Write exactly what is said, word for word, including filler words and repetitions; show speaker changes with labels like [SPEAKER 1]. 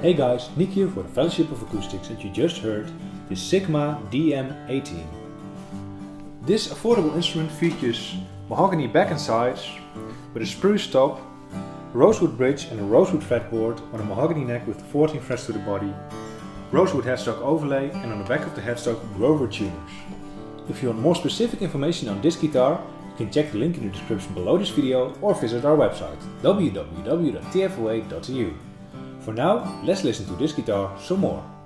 [SPEAKER 1] Hey guys, Nick here for the Fellowship of Acoustics, and you just heard the Sigma D M eighteen. This affordable instrument features mahogany back and sides with a spruce top, rosewood bridge and a rosewood fretboard on a mahogany neck with fourteen frets to the body, rosewood headstock overlay, and on the back of the headstock Grover tuners. If you want more specific information on this guitar, you can check the link in the description below this video or visit our website w w w dot t f o a dot e u. For now, let's listen to this guitar some more.